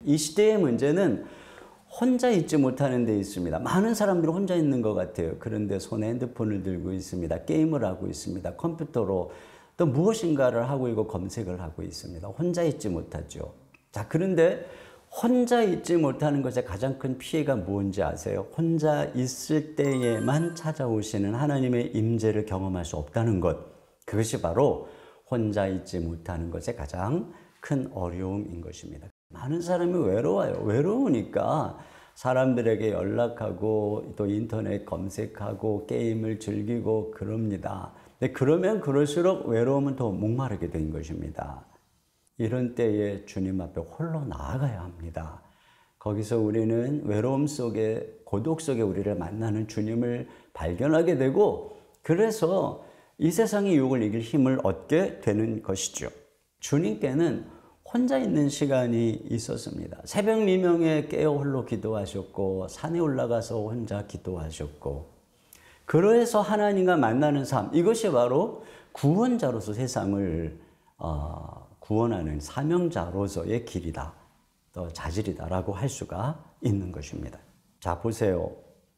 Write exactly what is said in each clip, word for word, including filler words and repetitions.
이 시대의 문제는 혼자 있지 못하는 데 있습니다. 많은 사람들이 혼자 있는 것 같아요. 그런데 손에 핸드폰을 들고 있습니다. 게임을 하고 있습니다. 컴퓨터로 또 무엇인가를 하고 있고 검색을 하고 있습니다. 혼자 있지 못하죠. 자, 그런데 혼자 있지 못하는 것의 가장 큰 피해가 뭔지 아세요? 혼자 있을 때에만 찾아오시는 하나님의 임재를 경험할 수 없다는 것. 그것이 바로 혼자 있지 못하는 것의 가장 큰 어려움인 것입니다. 많은 사람이 외로워요. 외로우니까 사람들에게 연락하고 또 인터넷 검색하고 게임을 즐기고 그럽니다. 근데 그러면 그럴수록 외로움은 더 목마르게 된 것입니다. 이런 때에 주님 앞에 홀로 나아가야 합니다. 거기서 우리는 외로움 속에, 고독 속에 우리를 만나는 주님을 발견하게 되고, 그래서 이 세상의 유혹을 이길 힘을 얻게 되는 것이죠. 주님께는 혼자 있는 시간이 있었습니다. 새벽 미명에 깨어 홀로 기도하셨고, 산에 올라가서 혼자 기도하셨고, 그래서 하나님과 만나는 삶, 이것이 바로 구원자로서 세상을 어, 구원하는 사명자로서의 길이다, 또 자질이다라고 할 수가 있는 것입니다. 자, 보세요.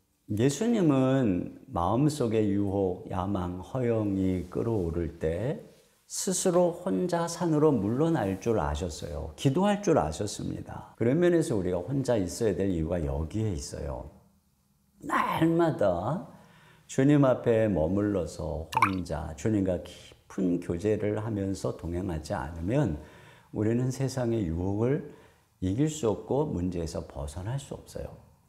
예수님은 마음속의 유혹, 야망, 허영이 끌어오를 때 스스로 혼자 산으로 물러날 줄 아셨어요. 기도할 줄 아셨습니다. 그런 면에서 우리가 혼자 있어야 될 이유가 여기에 있어요. 날마다 주님 앞에 머물러서 혼자 주님과 깊은 교제를 하면서 동행하지 않으면 우리는 세상의 유혹을 이길 수 없고 문제에서 벗어날 수 없어요.